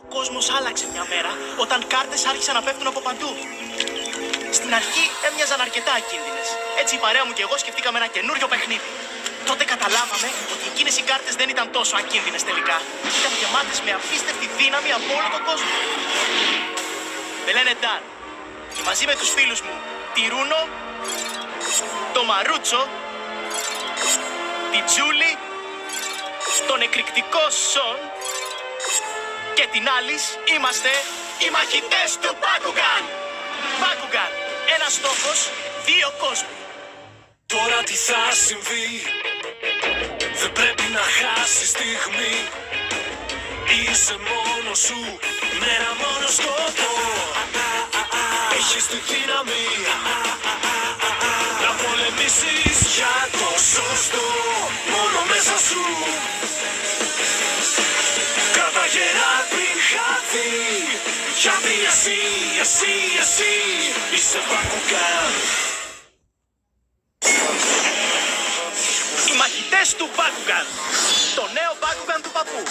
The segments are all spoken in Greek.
κόσμος άλλαξε μια μέρα όταν κάρτες άρχισαν να πέφτουν από παντού. Στην αρχή έμοιαζαν αρκετά ακίνδυνες. Έτσι η παρέα μου και εγώ σκεφτήκαμε ένα καινούριο παιχνίδι. Τότε καταλάβαμε ότι εκείνες οι κάρτες δεν ήταν τόσο ακίνδυνες τελικά. Ήταν γεμάτες με απίστευτη δύναμη από όλο τον κόσμο. Με λένε Νταν και μαζί με τους φίλους μου τη Ρούνο, το Μαρούτσο, τη Τζούλη, τον εκρηκτικό Σον και την Άλις είμαστε οι μαχητές του Μπάκουγκαν. Μπάκουγκαν, ένας στόχος, δύο κόσμοι. Τώρα τι θα συμβεί, δεν πρέπει να χάσεις στιγμή. Είσαι μόνος σου, με ένα μόνο σκοπό. Έχεις τη δύναμη να πολεμήσεις για το σωστό μόνο μέσα σου. Κράτα γερά πριν χαθεί, γιατί εσύ είσαι Μπάκουγκαν. Οι μαχητές του Μπάκουγκαν. Το νέο Μπάκουγκαν του παππού.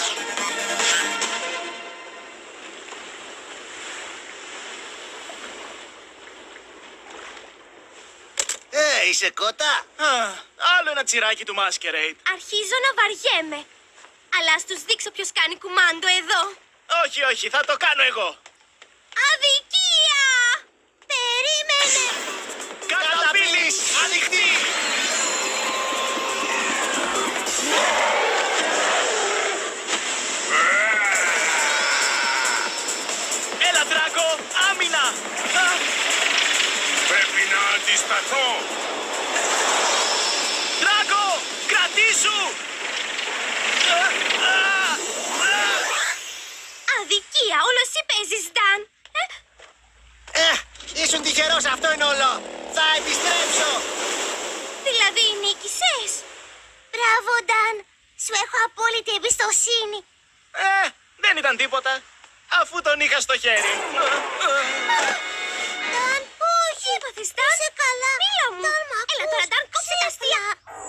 Είσαι κότα. Άλλο ένα τσιράκι του Masquerade. Αρχίζω να βαριέμαι. Αλλά ας τους δείξω ποιος κάνει κουμάντο εδώ. Όχι, θα το κάνω εγώ. Αδικία! Περίμενε! Καταπύλης, ανοιχτή! Έλα, Δράκο, άμυνα! Πρέπει να αντισταθώ. Δράκο, κρατήσου! Αδικία! Όλο εσύ παίζεις, Νταν! Ήσουν τυχερός, αυτό είναι όλο. Θα επιστρέψω. Δηλαδή νίκησες! Μπράβο, Νταν! Σου έχω απόλυτη εμπιστοσύνη. Δεν ήταν τίποτα, αφού τον είχα στο χέρι. Νταν, όχι! Έπαθες, Νταν! Είσαι καλά! Μίλα μου! Έλα τώρα, Νταν, κόψε τα αστεία!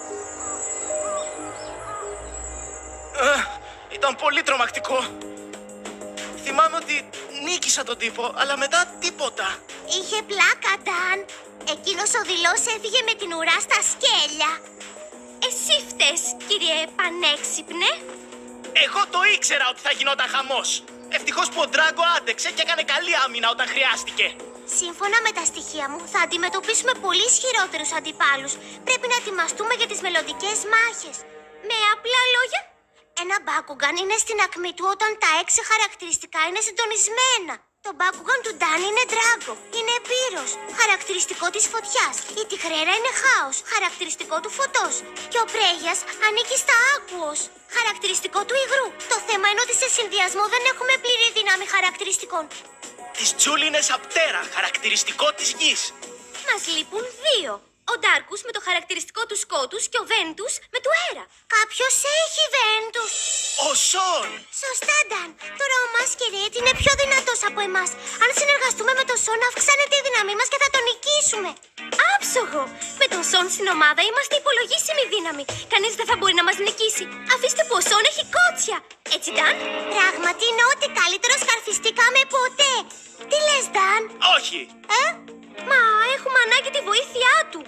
Ήταν πολύ τρομακτικό. Θυμάμαι ότι νίκησα τον τύπο, αλλά μετά τίποτα. Είχε πλάκα, Νταν. Εκείνος ο δειλός έφυγε με την ουρά στα σκέλια. Εσύ φταίς, κύριε Πανέξυπνε. Εγώ το ήξερα ότι θα γινόταν χαμός. Ευτυχώς που ο Ντράγκο άντεξε και έκανε καλή άμυνα όταν χρειάστηκε. Σύμφωνα με τα στοιχεία μου, θα αντιμετωπίσουμε πολύ ισχυρότερους αντιπάλους. Πρέπει να ετοιμαστούμε για τις μελλοντικές μάχες. Με απλά λόγια, ένα Μπάκουγκαν είναι στην ακμή του όταν τα 6 χαρακτηριστικά είναι συντονισμένα. Το Μπάκουγκαν του Νταν είναι Ντράγκο, είναι πύρος, χαρακτηριστικό της φωτιάς. Η Τιχρέρα είναι χάος, χαρακτηριστικό του φωτός. Και ο Πρέγιας ανήκει στα Άκουος, χαρακτηριστικό του υγρού. Το θέμα είναι ότι σε συνδυασμό δεν έχουμε πλήρη δύναμη χαρακτηριστικών. Της Τζούλη είναι σαπτέρα, χαρακτηριστικό της γης. Μας λείπουν 2. Ο Ντάρκους με το χαρακτηριστικό του σκότους και ο Βέντους με του αέρα. Κάποιος έχει Βέντους. Ο Σον! Σωστά, Νταν. Τώρα ο Masquerade είναι πιο δυνατός από εμάς. Αν συνεργαστούμε με τον Σον, αυξάνεται η δύναμή μας και θα τον νικήσουμε. Άψογο! Με τον Σον στην ομάδα είμαστε υπολογίσιμη δύναμη. Κανείς δεν θα μπορεί να μας νικήσει. Αφήστε που ο Σον έχει κότσια. Έτσι, Νταν? Πράγματι είναι ό,τι καλύτερο σκαρφιστήκαμε ποτέ. Τι λες, Νταν? Όχι! Μα έχουμε ανάγκη τη βοήθειά του.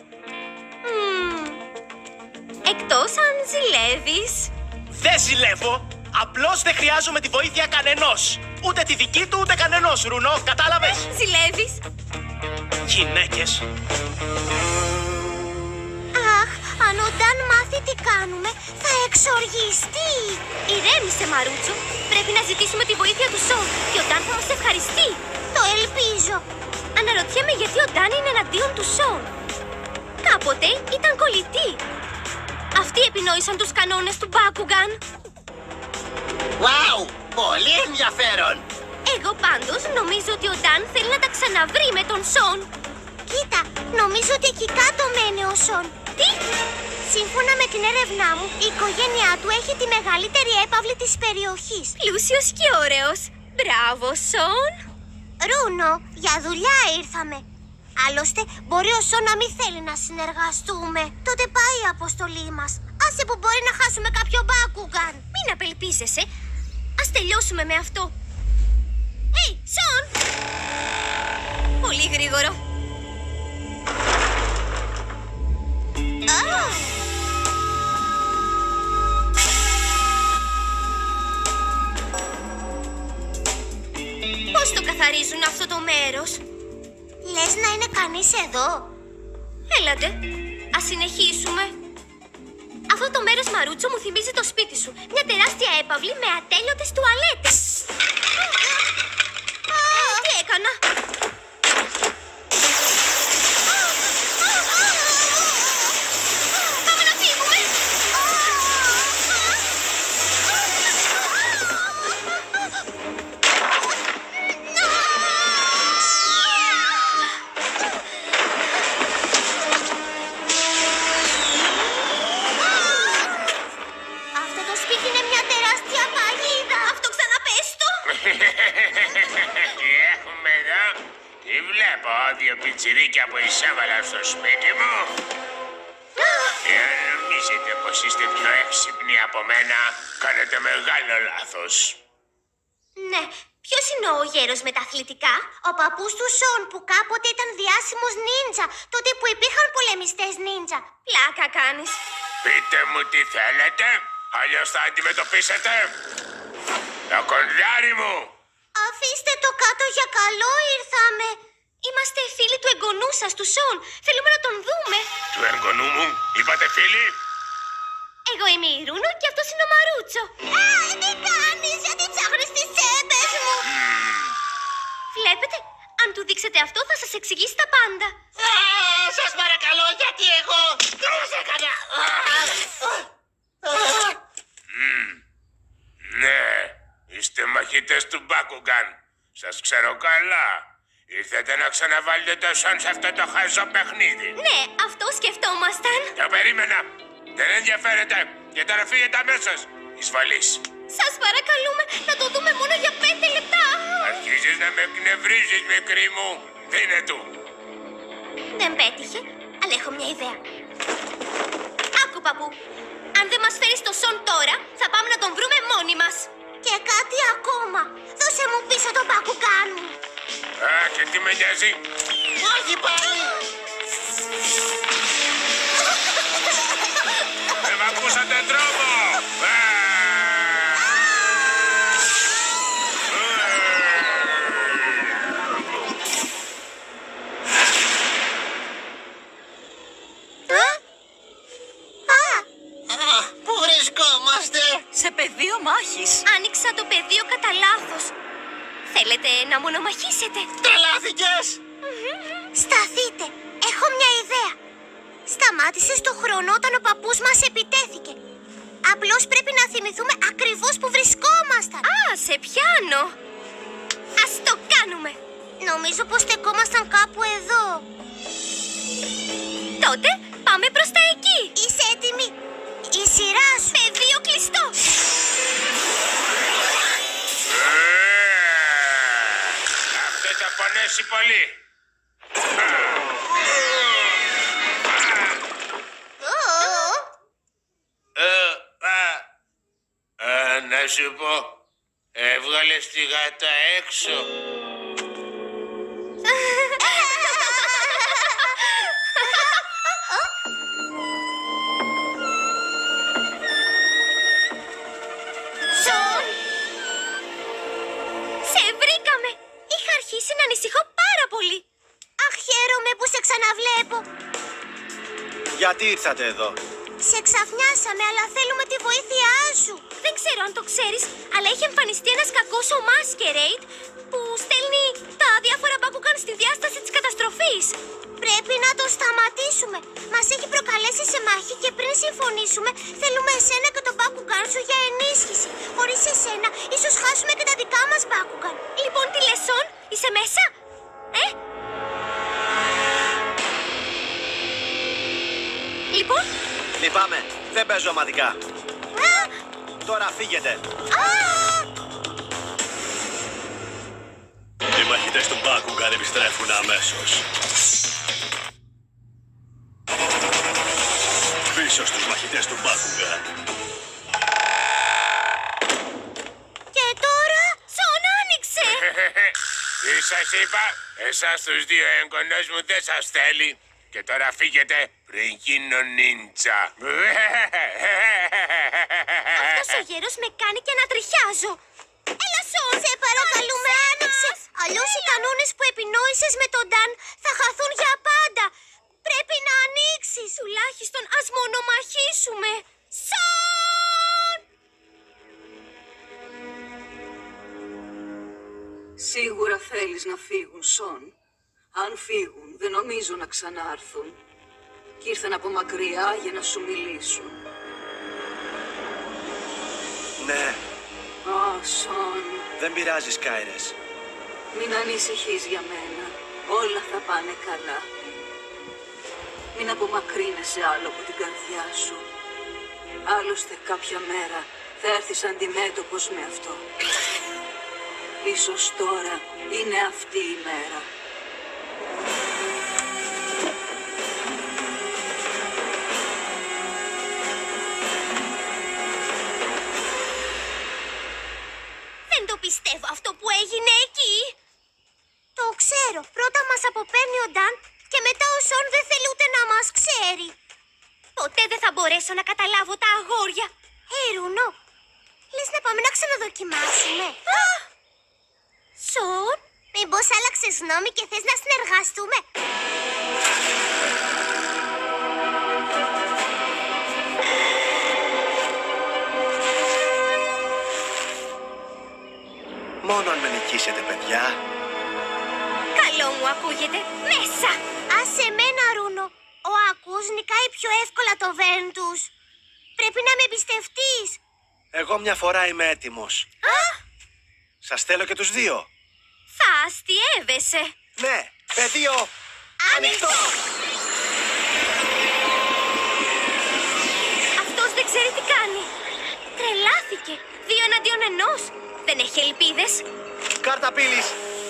Εκτός αν ζηλεύεις. Δεν ζηλεύω! Απλώς δεν χρειάζομαι τη βοήθεια κανενός. Ούτε τη δική του, ούτε κανενός, Ρουνό. Κατάλαβες? Ζηλεύεις. Γυναίκες. Αχ, αν ο Νταν μάθει τι κάνουμε, θα εξοργιστεί. Ηρέμησε, Μαρούτσο. Πρέπει να ζητήσουμε τη βοήθεια του Σον και ο Νταν θα μας ευχαριστεί. Το ελπίζω. Αναρωτιέμαι γιατί ο Νταν είναι εναντίον του Σον. Κάποτε ήταν κολλητοί. Αυτοί επινόησαν τους κανόνες του Μπάκουγκαν. Wow, πολύ ενδιαφέρον. Εγώ πάντως νομίζω ότι ο Νταν θέλει να τα ξαναβρει με τον Σον. Κοίτα, νομίζω ότι εκεί κάτω μένει ο Σον. Τι? Σύμφωνα με την έρευνά μου, η οικογένειά του έχει τη μεγαλύτερη έπαυλη της περιοχής. Πλούσιος και ωραίος. Μπράβο, Σον. Ρούνο, για δουλειά ήρθαμε. Άλλωστε, μπορεί ο Σον να μην θέλει να συνεργαστούμε. Τότε πάει η αποστολή μας. Άσε που μπορεί να χάσουμε κάποιο Μπάκουγκαν. Μην απελπίζεσαι. Ας τελειώσουμε με αυτό. Σον! Πολύ γρήγορο. Πώς το καθαρίζουν αυτό το μέρος? Λες να είναι κανείς εδώ? Έλατε, ας συνεχίσουμε. Αυτό το μέρος, Μαρούτσο, μου θυμίζει το σπίτι σου. Μια τεράστια έπαυλη με ατέλειωτες τουαλέτες. Τι έκανα? Πάμε να φύγουμε. Αυτό το σπίτι είναι μια τεράστια παγίδα. Αυτό ξαναπες το. Τι έχουμε εδώ? Τι βλέπω, δύο πιτσιρίκια που εισέβαλα στο σπίτι μου. Εάν νομίζετε πως είστε πιο έξυπνοι από μένα, κάνετε μεγάλο λάθος. Ναι, ποιος είναι ο γέρος με τα αθλητικά? Ο παππούς του Σον που κάποτε ήταν διάσημος νίντζα, τότε που υπήρχαν πολεμιστές νίντζα. Πλάκα κάνεις. Πείτε μου τι θέλετε, αλλιώς θα αντιμετωπίσετε το κοντάρι μου. Αφήστε το κάτω, για καλό ήρθαμε. Είμαστε φίλοι του εγγονού σας, του Σον. Θέλουμε να τον δούμε. Του εγγονού μου, είπατε φίλοι? Εγώ είμαι η Ρούνο και αυτός είναι ο Μαρούτσο. Τι κάνεις, γιατί ψάχνεις τις τσέπες μου? Βλέπετε, αν του δείξετε αυτό θα σας εξηγήσει τα πάντα. Σας παρακαλώ, γιατί εγώ τι σας έκανα? Ναι, είστε μαχητές του Μπάκουγκαν. Σας ξέρω καλά. Ήρθατε να ξαναβάλετε το Σον σε αυτό το χαζό παιχνίδι. Ναι, αυτό σκεφτόμασταν. Το περίμενα. Δεν ενδιαφέρεται. Και τώρα φύγετε αμέσως. Εισβολής. Σας παρακαλούμε να το δούμε μόνο για 5 λεπτά. Αρχίζεις να με εκνευρίζεις, μικρή μου. Δίνε του. Δεν πέτυχε, αλλά έχω μια ιδέα. Άκου, παππού. Αν δεν μας φέρεις το Σον τώρα, θα πάμε να τον βρούμε μόνοι μας. Και κάτι ακόμα. Δώσε μου πίσω το Μπάκουγκαν μου. Α, και τι με νοιάζει. Όχι πάλι. Δεν μ' ακούσατε τρόμο. Πού βρισκόμαστε? Σε πεδίο μάχης. Άνοιξα το πεδίο κατά λάθος. Θέλετε να μονομαχήσετε? Τρελάθηκες? Σταθείτε. Έχω μια ιδέα. Σταμάτησε στο χρόνο όταν ο παππούς μας επιτέθηκε. Απλώς πρέπει να θυμηθούμε ακριβώς που βρισκόμασταν. Α, σε πιάνω. Ας το κάνουμε. Νομίζω πως στεκόμασταν κάπου εδώ. Τότε πάμε προς τα εκεί. Είσαι έτοιμη? Η σειρά σου. Πεδίο κλειστό. Αυτό θα πονέσει πολύ. Να σου πω, έβγαλες τη γάτα έξω. Σον! Σε βρήκαμε! Είχα αρχίσει να ανησυχώ πάρα πολύ. Αχ, χαίρομαι που σε ξαναβλέπω. Γιατί ήρθατε εδώ? Σε ξαφνιάσαμε, αλλά θέλουμε τη βοήθειά σου. Δεν ξέρω αν το ξέρεις, αλλά έχει εμφανιστεί ένας κακός ο Masquerade που στέλνει τα διάφορα Μπάκουγκαν στη διάσταση της καταστροφής. Πρέπει να το σταματήσουμε. Μας έχει προκαλέσει σε μάχη και πριν συμφωνήσουμε, θέλουμε εσένα και τον Μπάκουγκαν σου για ενίσχυση. Χωρίς εσένα, ίσως χάσουμε και τα δικά μας Μπάκουγκαν. Λοιπόν, τι λες, Σον, είσαι μέσα? Λοιπόν. Λυπάμαι, δεν παίζω ομαδικά. Τώρα φύγετε. Οι μαχητές του Μπάκουγκαν επιστρέφουν αμέσως. Πίσω στους μαχητές του Μπάκουγκαν. Και τώρα, Σον άνοιξε! Τι σας είπα, εσάς τους δύο εγγονός μου δεν σας θέλει. Και τώρα φύγετε πριν γίνω νίντσα. Αυτός ο γέρος με κάνει και να τριχιάζω. Έλα Σον, σε παρακαλούμε, άνοιξε. Αλλιώς οι κανόνες που επινόησες με τον Νταν θα χαθούν για πάντα. Πρέπει να ανοίξεις. Τουλάχιστον ας μονομαχήσουμε. Σον! Σίγουρα θέλεις να φύγουν, Σον. Αν φύγουν, δεν νομίζω να ξανάρθουν. Κι ήρθαν από μακριά για να σου μιλήσουν. Ναι, Α, Σον, δεν πειράζει, Σκάιρες. μην ανησυχείς για μένα. Όλα θα πάνε καλά. Μην απομακρύνεσαι άλλο από την καρδιά σου. Άλλωστε κάποια μέρα θα έρθεις αντιμέτωπος με αυτό. Ίσως τώρα είναι αυτή η μέρα. Δεν το πιστεύω αυτό που έγινε εκεί. Το ξέρω. Πρώτα μας αποπαίρνει ο Νταν και μετά ο Σον δεν θέλει ούτε να μας ξέρει. Ποτέ δεν θα μπορέσω να καταλάβω τα αγόρια. Ρούνο, λες να πάμε να ξαναδοκιμάσουμε. Σον, μήπως άλλαξες γνώμη και θες να συνεργαστούμε. Μόνο αν με νικήσετε, παιδιά. Καλό μου ακούγεται. Μέσα. Άσε εμένα, Ρούνο. Ο Ακούς νικάει πιο εύκολα το Βέρντους. Πρέπει να με εμπιστευτείς. Εγώ μια φορά είμαι έτοιμος. Σας θέλω και τους δύο. Θα αστιεύεσαι. Ναι, πεδίο ανοιχτό. Αυτός δεν ξέρει τι κάνει. Τρελάθηκε. 2 εναντίον 1. Δεν έχει ελπίδες. Κάρτα πύλης.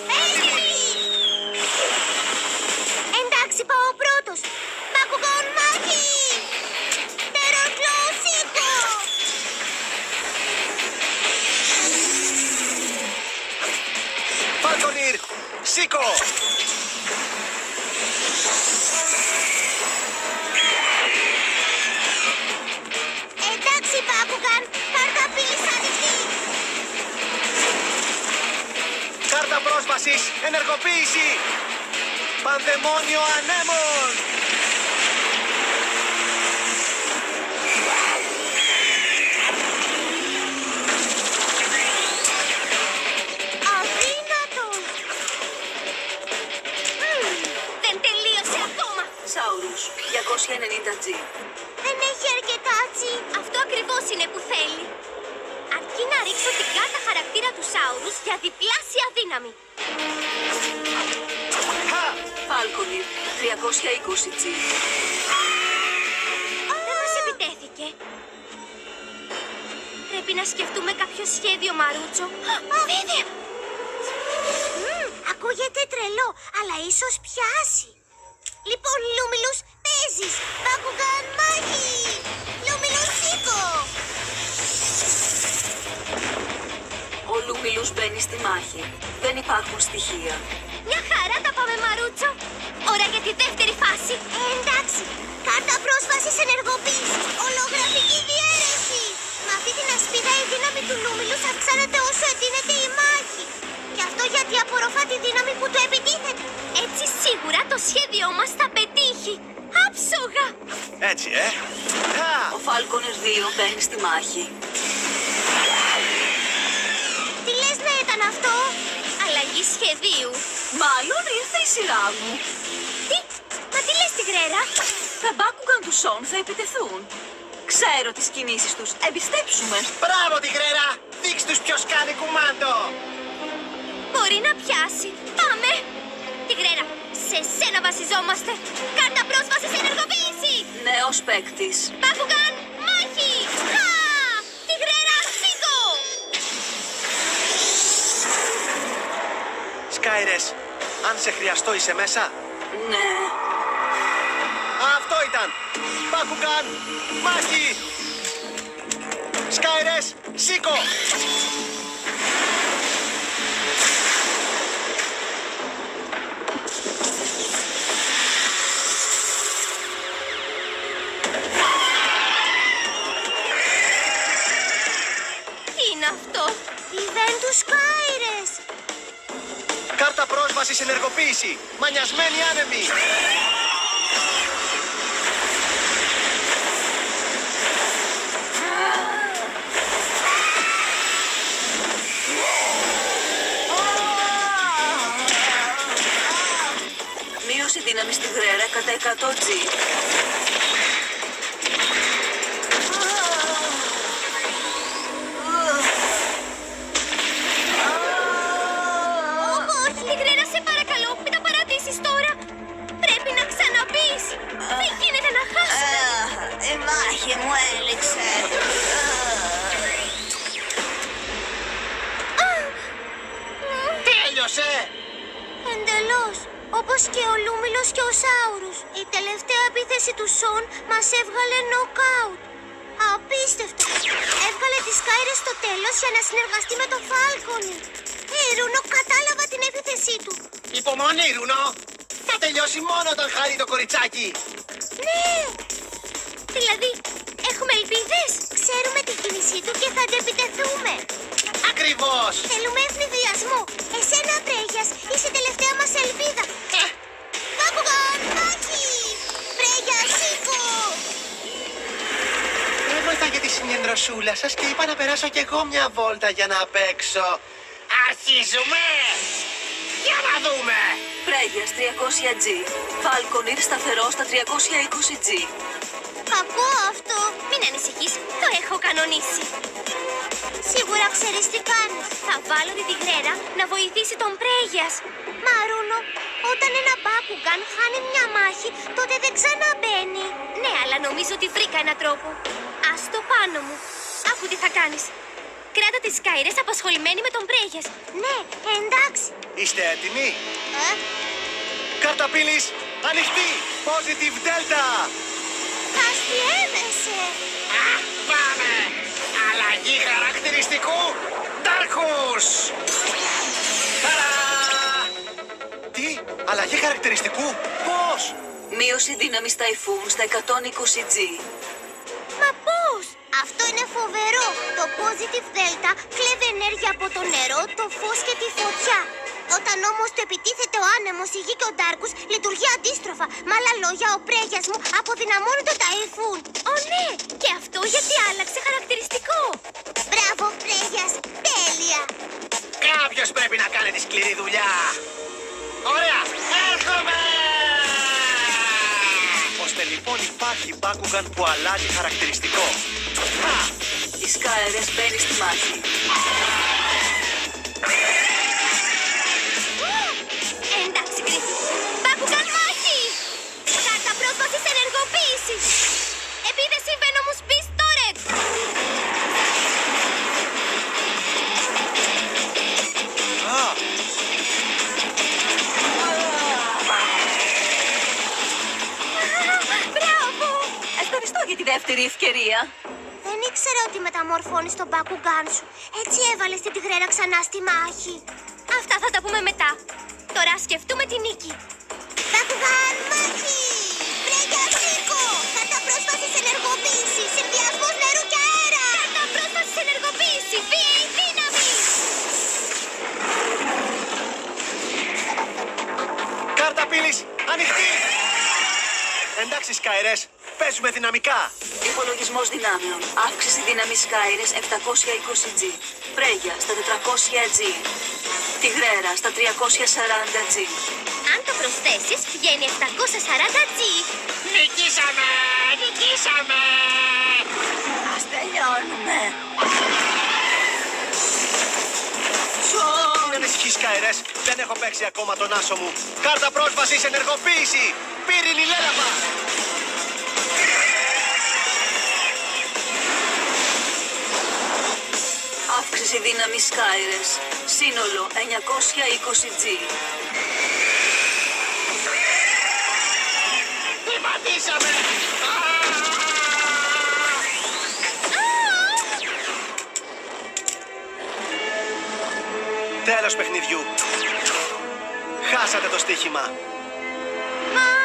Εντάξει, πάω πρώτος. Μπάκουγκον μάχη! Τεροκλό σήκω! Φάλκονιρ, σήκω. Εντάξει, Μπάκουγκαν, κάρτα πύλης ανοιχτή. Κάρτα πρόσβασης, ενεργοποίηση. Πανδαιμόνιο ανέμων. Αδύνατο! Δεν τελείωσε ακόμα. Σάουρους, 290G. Δεν έχει αρκετά τσι. Αυτό ακριβώς είναι που θέλει. Αρκεί να ρίξω την κάρτα χαρακτήρα του Σάουρους για διπλάσια δύναμη. Φάλκονιρ, 320G. Δεν μας επιτέθηκε. Πρέπει να σκεφτούμε κάποιο σχέδιο, Μαρούτσο. Βέβαια! Ακούγεται τρελό, αλλά ίσως πιάσει. Λοιπόν, Λούμιλους, παίζεις. Μπάκουγκαν μάχη! Λούμιλους, σήκω! Ο Λούμιλους μπαίνει στη μάχη. Δεν υπάρχουν στοιχεία. Μια χαρά τα πάμε, Μαρούτσο. Ώρα για τη δεύτερη φάση. Εντάξει. Κάρτα πρόσβασης ενεργοποίησης. Ολογραφική διαίρεση. Με αυτή την ασπίδα η δύναμη του Λούμιλους αυξάνεται όσο εντείνεται η μάχη. Και αυτό γιατί απορροφά τη δύναμη που του επιτίθεται. Έτσι σίγουρα το σχέδιό μας θα πετύχει. Άψογα. Έτσι, Ο Φάλκονερ 2 μπαίνει στη μάχη. Τι λες να ήταν αυτό? Αλλαγή σχεδίου. Μάλλον ήρθε η σειρά μου. Τι? Μα τι λες, Τιγρέρα? Τα Μπάκουγκαν του Σον θα επιτεθούν. Ξέρω τις κινήσεις τους. Εμπιστέψουμε. Μπράβο, Τιγρέρα! Δείξ' τους ποιος κάνει κουμάντο! Μπορεί να πιάσει. Πάμε! Τιγρέρα, σε σένα βασιζόμαστε. Κάρτα πρόσβασης ενεργοποίηση! Νέος παίκτης. Μπάκουγκαν, μάχη! Χα! Τιγρέρα, σήκω! Σκάιρες, αν σε χρειαστώ είσαι μέσα. Ναι. Αυτό ήταν. Μπάκουγκαν, μάχη. Σκάιρες, σήκω. Σκάιρες! Κάρτα πρόσβασης ενεργοποίηση. Μανιασμένοι άνεμοι. Μείωση δύναμη στη γρέρα κατά 100 G. Όχι, η γρέρα, σε παρακαλώ, μην τα παρατήσεις τώρα. Πρέπει να ξαναμπείς. Δεν γίνεται να χάσουμε. Η μάχη μου έληξε. Τέλειωσε! Εντελώς. Όπως και ο Λούμιλος και ο Σάουρους. Η τελευταία επίθεση του Σον μας έβγαλε νοκάουτ. Απίστευτο. Έβγαλε τις Σκάιρες στο τέλος για να συνεργαστεί με τον Φάλκονι. Ρούνο, κατάλαβα την επίθεσή του. Υπομονή, Ρούνο! Θα τελειώσει μόνο όταν χάρει το κοριτσάκι. Ναι. Δηλαδή, έχουμε ελπίδες. Ξέρουμε την κίνησή του και θα αντεπιτεθούμε. Ακριβώς! Θέλουμε ευνηδιασμό. Εσένα, Πρέγιας, είσαι η τελευταία μας ελπίδα. Μπάκουγκαν, μάχη! Πρέγια, σήκω! Έβαλα για τη συγκεντρωσούλα σας και είπα να περάσω κι εγώ μια βόλτα για να παίξω. Αρχίζουμε! Για να δούμε! Πρέγιας 300 G. Φάλκονιρ σταθερό στα 320 G. Κακό αυτό. Μην ανησυχείς, το έχω κανονίσει. Σίγουρα ξέρεις τι κάνεις. Θα βάλω τη τυγρέρα να βοηθήσει τον Πρέγιας. Μαρούνο, όταν ένα Μπάκουγκαν χάνει μια μάχη, τότε δεν ξαναμπαίνει. Ναι, αλλά νομίζω ότι βρήκα έναν τρόπο. Ας το πάνω μου. Άκου τι θα κάνεις. Κράτα τις Σκάιρες απασχολημένοι με τον Πρέγιας. Ναι, εντάξει. Είστε έτοιμοι? Κάρτα πύλης ανοιχτή. Positive Delta. Αστιέμεσαι. Πάμε! Αλλαγή χαρακτηριστικού Darkus! Τι? Αλλαγή χαρακτηριστικού? Πώς? Μείωση δύναμης ταϊφούν στα 120 G. Μα πώς? Αυτό είναι φοβερό. Το Positive Delta κλέβει ενέργεια από το νερό, το φως και τη φωτιά. Όταν όμως το επιτίθεται ο άνεμος, η γη και ο Ντάρκους, λειτουργεί αντίστροφα. Με άλλα λόγια, ο Πρέγιας μου αποδυναμώνει το ταϊφούν. Ω ναι, και αυτό γιατί άλλαξε χαρακτηριστικό. Μπράβο, Πρέγιας, τέλεια. Κάποιος πρέπει να κάνει τη σκληρή δουλειά. Ωραία, έρχομαι! Ώστε λοιπόν υπάρχει Μπάκουγκαν που αλλάζει χαρακτηριστικό. Οι Σκάιρες μπαίνει στη μάχη. Εντάξει, Γκρίφι. Μπάκουγκαν μάχη! Κάρτα πρόσβασης ενεργοποίηση. Επίθεση Venomous Beast Turret. Μπράβο! Ευχαριστώ για τη δεύτερη ευκαιρία. Δεν ήξερα ότι μεταμορφώνεις τον Μπάκουγκαν σου. Έτσι έβαλες την τυγρέρα ξανά στη μάχη. Αυτά θα τα πούμε μετά. Τώρα σκεφτούμε τη νίκη. Μπάκουγκαν μάχη! Πρέγια σήκω! Κάρτα πρόσβασης ενεργοποίηση! Συνδυασμός νερού και αέρα! Κάρτα πρόσβασης ενεργοποίηση! Βία η δύναμη! Κάρτα πύλης ανοιχτή. Εντάξει Σκάιρες, παίζουμε δυναμικά. Υπολογισμός δυνάμεων. Αύξηση δύναμης Σκάιρες 720 G. Πρέγια στα 400 G. Τυγρέρα στα 340 G. Αν το προσθέσεις, βγαίνει 740 G. Νικήσαμε! Νικήσαμε! Ας τελειώνουμε. Μην ανησυχείς Σκάιρες, δεν έχω παίξει ακόμα τον άσο μου. Κάρτα πρόσβασης ενεργοποίηση. Πύρινη λέλαμα. Αύξηση δύναμης Σκάιρες. Σύνολο 920 G. Τι πατήσαμε! Τέλος παιχνιδιού. Χάσατε το στοίχημα. Μα